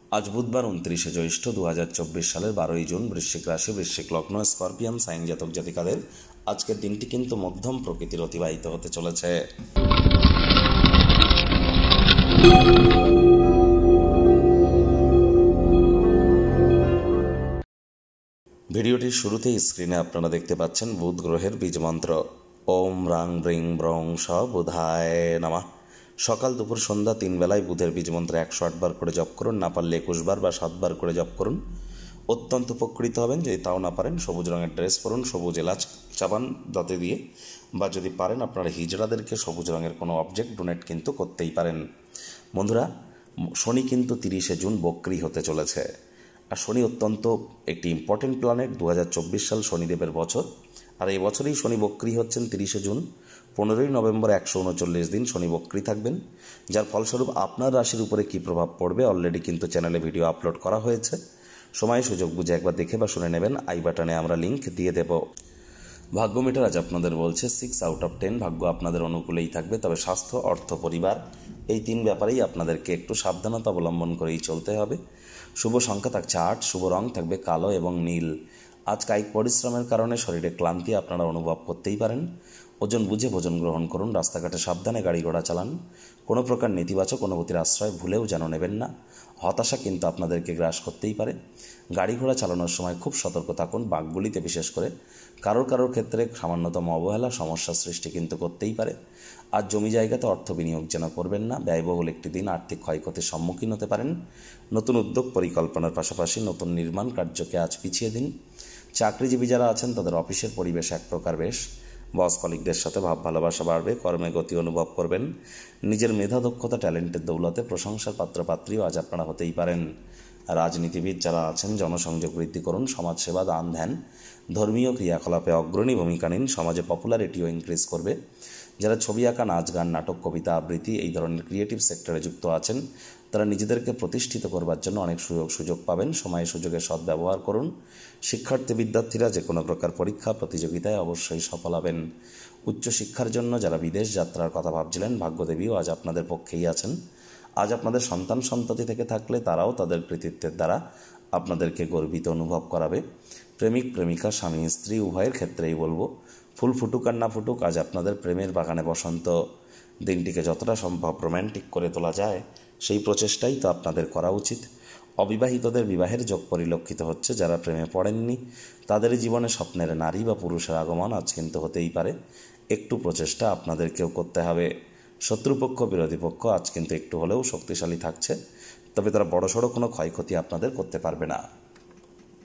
আজ বুধবার 29শে জ্যৈষ্ঠ 2024 সালের 12ই জুন। বৃশ্চিক রাশি, বৃশ্চিক লগ্ন, স্করপিয়ান সাইন জাতক জাতিকাদের আজকের দিনটি কিন্তু মধ্যম প্রকৃতির অতিবাহিত হতে চলেছে। ভিডিওটির শুরুতেই স্ক্রিনে আপনারা দেখতে পাচ্ছেন বুধ গ্রহের বীজমন্ত্র ওম রাং ব্রিং ব্রং স বুধায় নমঃ। সকাল দুপুর সন্ধ্যা 3 বেলায় বুধের বীজমন্ত্র 108 বার করে জপ করুন। না পারলে 21 বার বা 7 বার করে জপ করুন। অত্যন্ত উপকৃত হবেন। যদি তাও না পারেন সবুজ রঙের ড্রেস পরুন, সবুজ এলাচ চাবান দাঁতে দিয়ে, বা যদি পারেন আপনারা হিজড়াদেরকে সবুজ রঙের কোনো অবজেক্ট ডোনেট কিন্তু করতেই পারেন। বন্ধুরা, শনি কিন্তু 30শে জুন বক্রী হতে চলেছে। আর শনি অত্যন্ত একটি ইম্পর্টেন্ট প্ল্যানেট। 2024 সাল শনিদেবের বছর, আর এই বছরেই শনি বক্রী হচ্ছেন 30শে জুন। 15ই নভেম্বর 139 দিন শনি বক্রী থাকবেন, যার ফলস্বরূপ আপনার রাশির উপরে কী প্রভাব পড়বে অলরেডি কিন্তু চ্যানেলে ভিডিও আপলোড করা হয়েছে। সময় সুযোগ বুঝে একবার দেখে বা শুনে নেবেন। আই বাটনে আমরা লিঙ্ক দিয়ে দেব। ভাগ্য মিটার আজ আপনাদের বলছে 6 আউট অফ 10। ভাগ্য আপনাদের অনুকূলেই থাকবে, তবে স্বাস্থ্য, অর্থ, পরিবার এই 3 ব্যাপারেই আপনাদেরকে একটু সাবধানতা অবলম্বন করেই চলতে হবে। শুভ সংখ্যা থাকছে 8, শুভ রং থাকবে কালো এবং নীল। আজ কায়িক পরিশ্রমের কারণে শরীরে ক্লান্তি আপনারা অনুভব করতেই পারেন। ওজন বুঝে ভোজন গ্রহণ করুন। রাস্তাঘাটে সাবধানে গাড়ি ঘোড়া চালান। কোনো প্রকার নেতিবাচক অনুভূতির আশ্রয় ভুলেও যেন নেবেন না। হতাশা কিন্তু আপনাদেরকে গ্রাস করতেই পারে। গাড়ি ঘোড়া চালানোর সময় খুব সতর্ক থাকুন, বাঁকগুলিতে বিশেষ করে। কারোর ক্ষেত্রে সামান্যতম অবহেলা সমস্যার সৃষ্টি কিন্তু করতেই পারে। আজ জমি জায়গাতে অর্থ বিনিয়োগ যেন করবেন না। ব্যয়বহুল একটি দিন, আর্থিক ক্ষয়ক্ষতির সম্মুখীন হতে পারেন। নতুন উদ্যোগ পরিকল্পনার পাশাপাশি নতুন নির্মাণ কার্যকে আজ পিছিয়ে দিন। চাকরিজীবী যারা আছেন তাদের অফিসের পরিবেশ এক প্রকার বেশ। বস কলিগদের সাথে ভাব ভালোবাসা বাড়বে। কর্মে গতি অনুভব করবেন। নিজের মেধা, দক্ষতা, ট্যালেন্টের দৌলতে প্রশংসার পাত্রপাত্রীও আজ আপনারা হতেই পারেন। রাজনীতিবিদ যারা আছেন জনসংযোগ বৃদ্ধি করুন। সমাজসেবা, দান ধ্যান, ধর্মীয় ক্রিয়াকলাপে অগ্রণী ভূমিকা নিন। সমাজে পপুলারিটিও ইনক্রিজ করবে। যারা ছবি আঁকা, নাচ গান, নাটক, কবিতা আবৃত্তি এই ধরনের ক্রিয়েটিভ সেক্টরে যুক্ত আছেন তারা নিজেদেরকে প্রতিষ্ঠিত করবার জন্য অনেক সুযোগ পাবেন। সময় সুযোগের সদ্ব্যবহার করুন। শিক্ষার্থী বিদ্যার্থীরা যে কোনো প্রকার পরীক্ষা প্রতিযোগিতায় অবশ্যই সফল হবেন। উচ্চশিক্ষার জন্য যারা বিদেশ যাত্রার কথা ভাবছিলেন, ভাগ্যদেবীও আজ আপনাদের পক্ষেই আছেন। আজ আপনাদের সন্তানসন্ততি থেকে থাকলে তারাও তাদের কৃতিত্বের দ্বারা আপনাদেরকে গর্বিত অনুভব করাবে। প্রেমিক প্রেমিকা, স্বামী স্ত্রী উভয়ের ক্ষেত্রেই বলবো, ফুল ফুটুক আর না ফুটুক, আজ আপনাদের প্রেমের বাগানে বসন্ত। দিনটিকে যতটা সম্ভব রোম্যান্টিক করে তোলা যায় সেই প্রচেষ্টাই তো আপনাদের করা উচিত। অবিবাহিতদের বিবাহের যোগ পরিলক্ষিত হচ্ছে। যারা প্রেমে পড়েননি তাদের জীবনে স্বপ্নের নারী বা পুরুষের আগমন আজ কিন্তু হতেই পারে। একটু প্রচেষ্টা আপনাদেরকেও করতে হবে। শত্রুপক্ষ, বিরোধী পক্ষ আজ কিন্তু একটু হলেও শক্তিশালী থাকছে, তবে তারা বড়সড় কোনো ক্ষয়ক্ষতি আপনাদের করতে পারবে না।